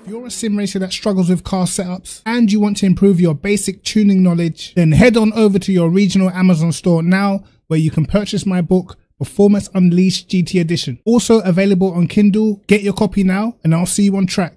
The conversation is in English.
If you're a sim racer that struggles with car setups and you want to improve your basic tuning knowledge, then head on over to your regional Amazon store now, where you can purchase my book, Performance Unleashed GT Edition. Also available on Kindle. Get your copy now and I'll see you on track.